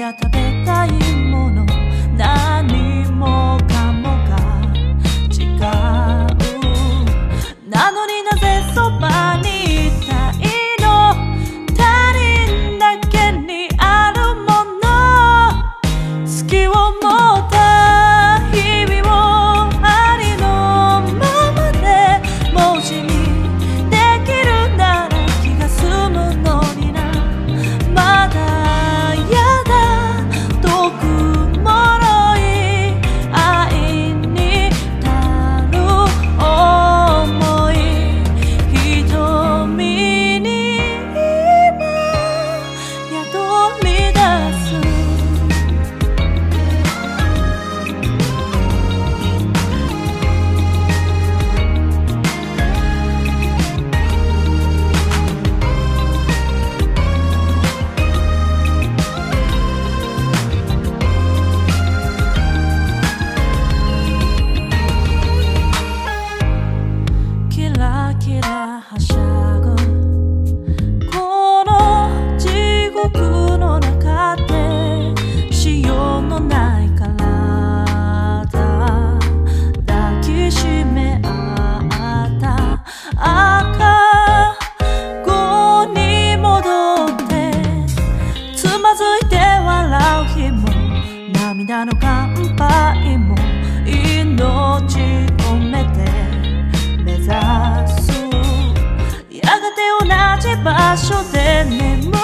や食べたいもの何もかもが違う。なのになぜそばにいたいの？他人だけにあるもの、好きを持った日々をありのままで文字にできるなら気が済むのにな。まだやだ遠く脆い愛に足る想い、瞳に今宿り出す。キラキラはしゃぐこの地獄の中で、しようのない体抱きしめ合った赤子に戻って、つまずいて笑う日も涙の乾杯も命込めて目指す。やがて同じ場所で眠